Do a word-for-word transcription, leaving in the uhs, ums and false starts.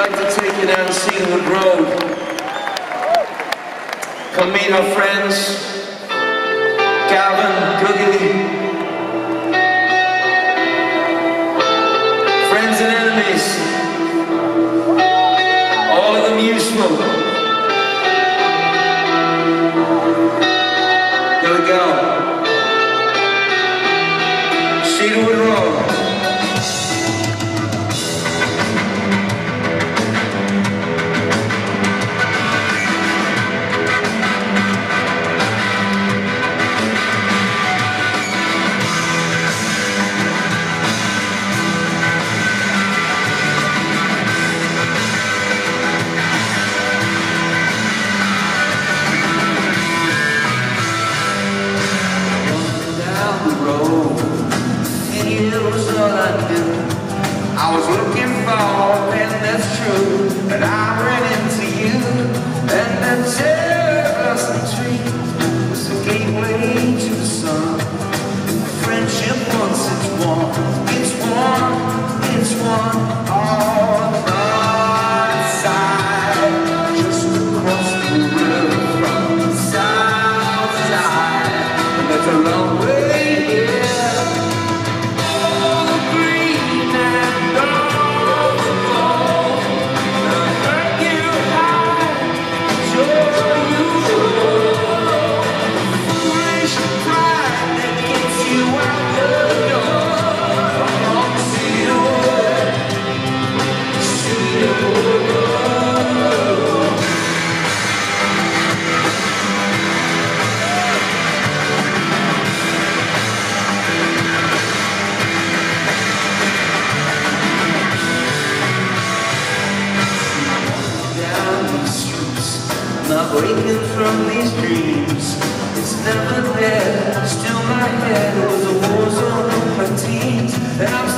like to take you down Cedarwood Road. Come meet our friends, Calvin, Googie, friends and enemies, all of them useful. Here we go. Cedarwood Road. I was looking for, and that's true, but I ran into you, and the terrace tree was a gateway to the sun. Friendship once it's one, it's one, it's one, all on side, just across the river from the south side, and that's a long way here. Not waking from these dreams, it's never there. Still my head was a war zone of my teens, and I'm